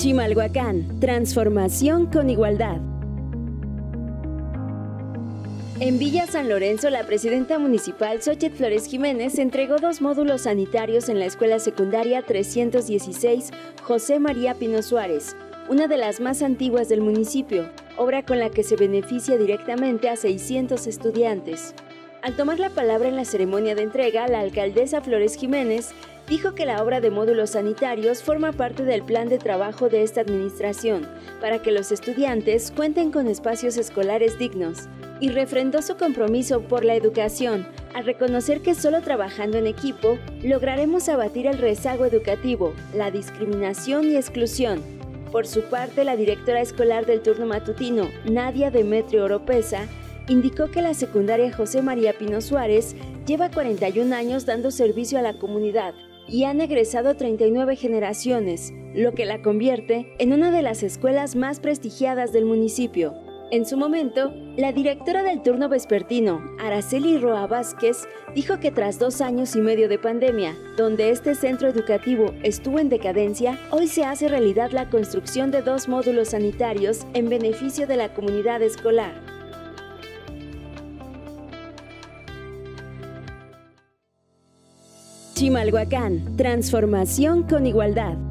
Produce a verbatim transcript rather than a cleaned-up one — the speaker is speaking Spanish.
Chimalhuacán, transformación con igualdad. En Villa San Lorenzo, la presidenta municipal Xóchitl Flores Jiménez entregó dos módulos sanitarios en la escuela secundaria trescientos dieciséis José María Pino Suárez, una de las más antiguas del municipio, obra con la que se beneficia directamente a seiscientos estudiantes. Al tomar la palabra en la ceremonia de entrega, la alcaldesa Flores Jiménez dijo que la obra de módulos sanitarios forma parte del plan de trabajo de esta administración para que los estudiantes cuenten con espacios escolares dignos, y refrendó su compromiso por la educación, al reconocer que solo trabajando en equipo lograremos abatir el rezago educativo, la discriminación y exclusión. Por su parte, la directora escolar del turno matutino, Nadia Demetrio Oropesa, indicó que la secundaria José María Pino Suárez lleva cuarenta y un años dando servicio a la comunidad y han egresado treinta y nueve generaciones, lo que la convierte en una de las escuelas más prestigiadas del municipio. En su momento, la directora del turno vespertino, Araceli Roa Vázquez, dijo que tras dos años y medio de pandemia, donde este centro educativo estuvo en decadencia, hoy se hace realidad la construcción de dos módulos sanitarios en beneficio de la comunidad escolar. Chimalhuacán, transformación con igualdad.